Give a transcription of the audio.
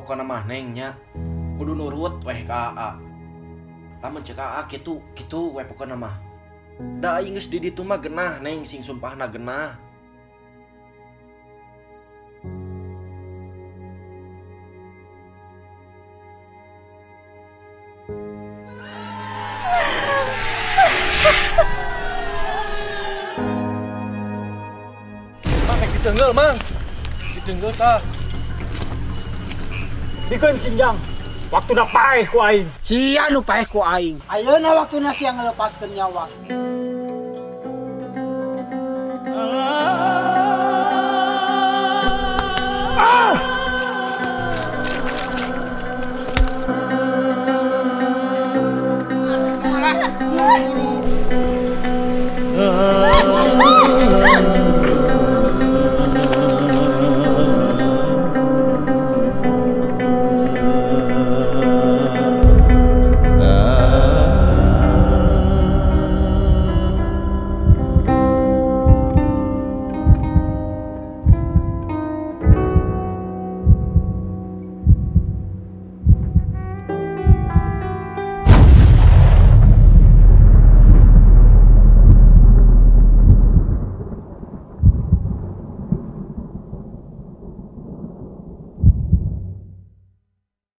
pokokna mah Neng nya kudu nurut weh ka Aa. Lamun cek Aa kitu weh pokokna mah. Da aing geus di ditu mah genah Neng sing sumpahna genah. Mang ditenggel mang. Ditenggel tah. Dikeun sinjang. Waktuna paeh ku aing. Sia nu paeh ku aing. Ayeuna waktuna sia ngalepaskeun nyawa. Ah!